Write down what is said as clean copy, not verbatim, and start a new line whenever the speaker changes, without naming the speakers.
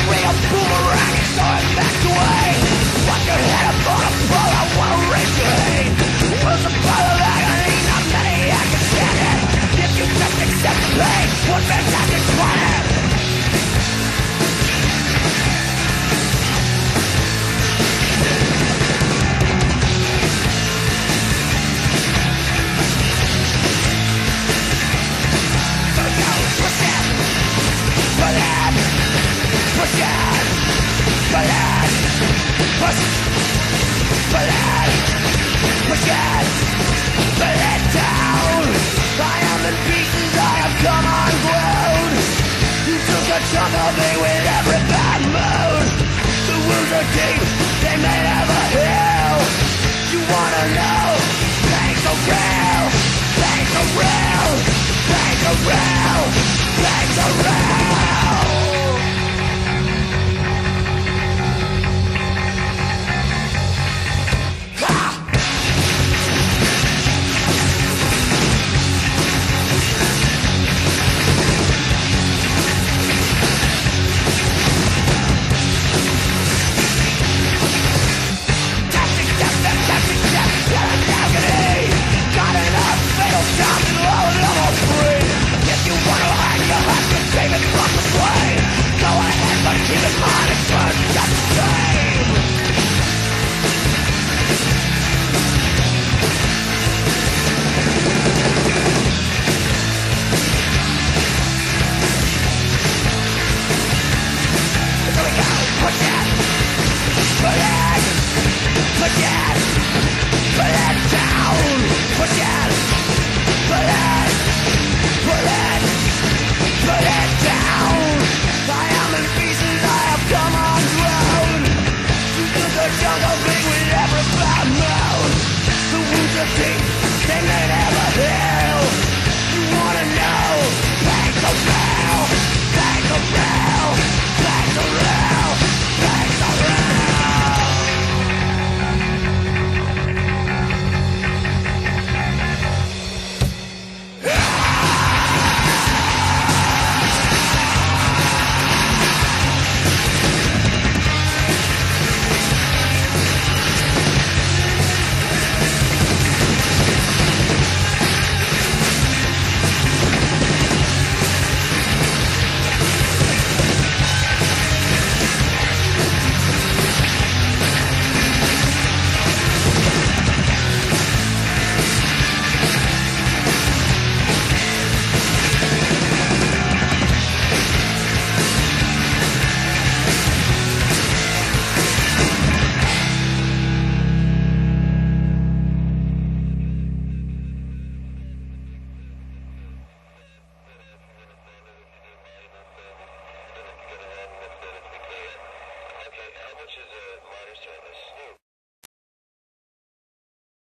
real boomerang and throw it back away. Watch your head up on a pole, I wanna raise your hate. Words of pile of agony, not many I can stand it. If you just accept the pain, one fantastic planet. Chunk of me with every bad mood. The wounds are deep, they may never heal. You wanna know? Pain's so real, pain's so real, pain's so real, pain's so real.